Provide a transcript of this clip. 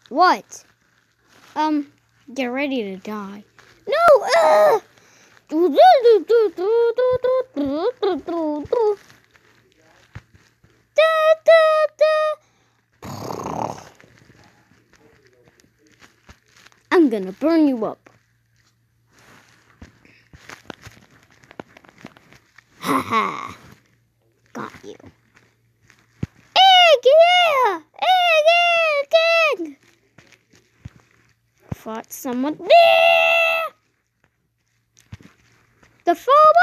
What? Get ready to die. No! I'm gonna burn you up. Haha. Got you. Egg, yeah! Egg! Fought someone. The fall